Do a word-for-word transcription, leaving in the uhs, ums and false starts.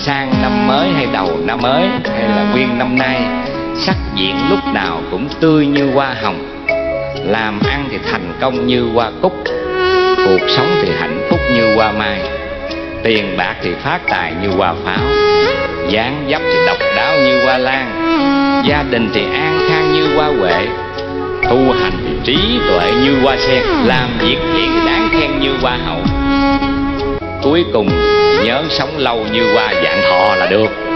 sang năm mới hay đầu năm mới hay là nguyên năm nay, sắc diện lúc nào cũng tươi như hoa hồng. Làm ăn thì thành công như hoa cúc, cuộc sống thì hạnh phúc như hoa mai. Tiền bạc thì phát tài như hoa pháo, dáng dấp thì độc đáo như hoa lan. Gia đình thì an khang như hoa huệ, tu hành thì trí tuệ như hoa sen. Làm việc thiện thì đáng khen như hoa hậu. Cuối cùng nhớ sống lâu như hoa vạn thọ là được.